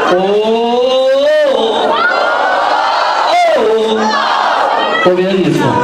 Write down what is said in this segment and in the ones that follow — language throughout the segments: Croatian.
Pobjedili smo.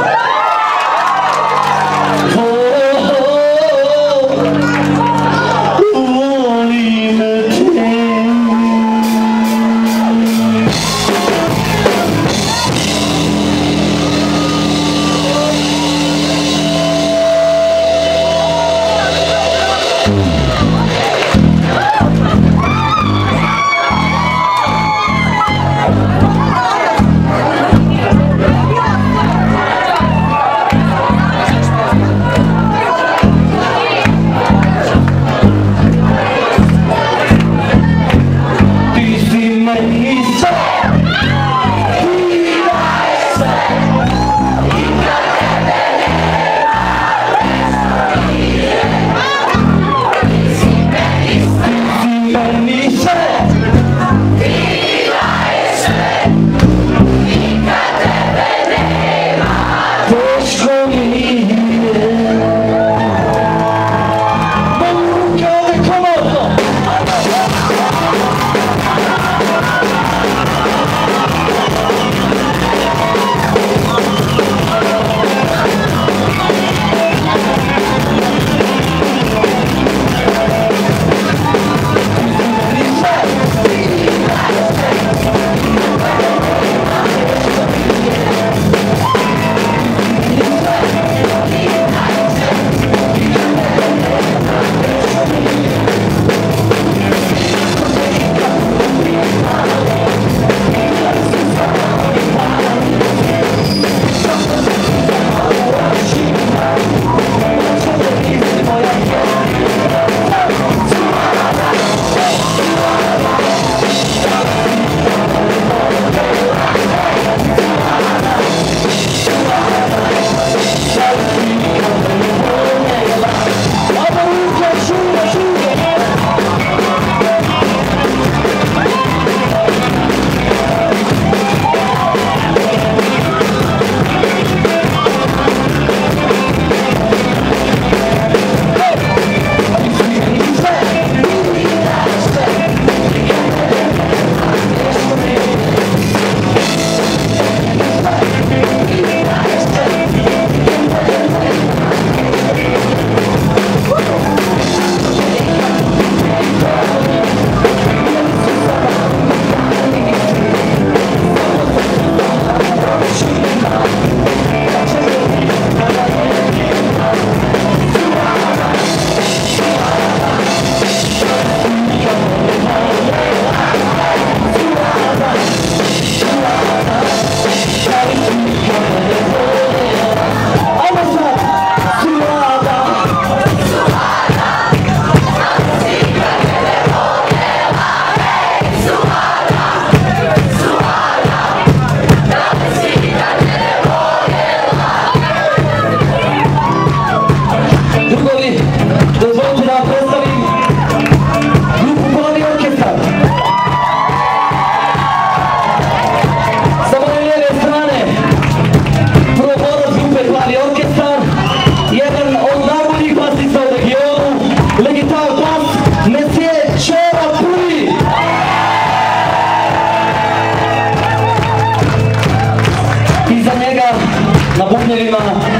Na bubnjevima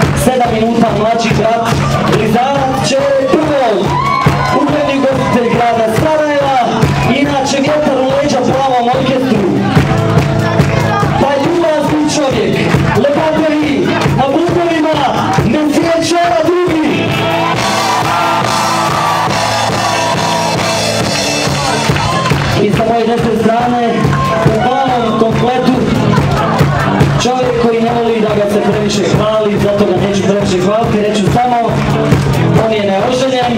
7 minuta mlađi brat Blizanac će prvo ugledni gostitelj grada Sarajeva, inače vjetar u leđa plavom orkestru. Taj ljubazni čovjek, lepoteri, na bubnjevima ne sjećava drugi. I sa moje desne strane, u plavom kompletu, čovjek koji ne voli da ga se previše hvali, zato ga neću previše hvaliti, reću samo, on je neoženjen.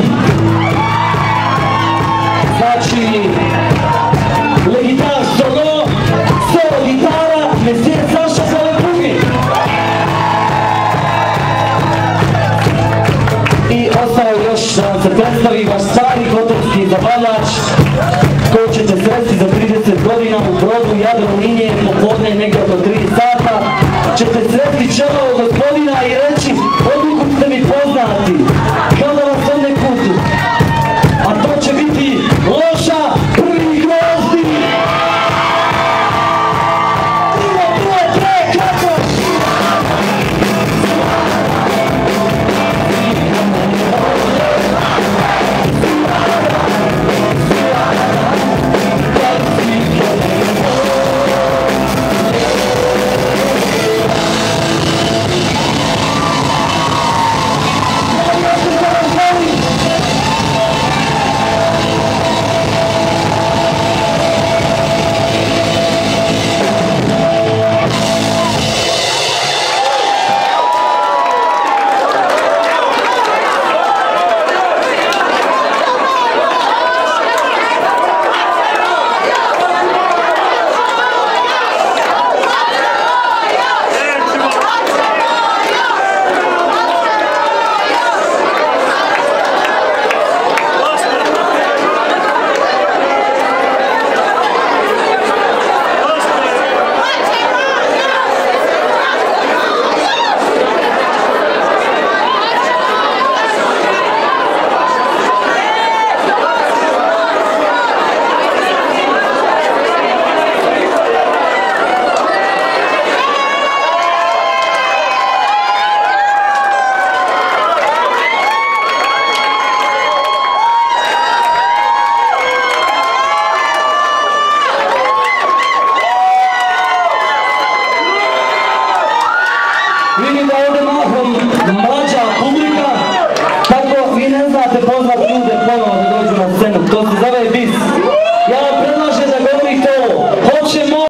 Znači, legitar solo gitara, Mesije Saša Zalepugi. I ostao još da vam se predstavi vaš stari hotelski zabavljač, koji ćete sresti za 30 godina u brodu Jadro linije, popodne negdje oko 3 sata, ćete sresti čelo gospodina i reći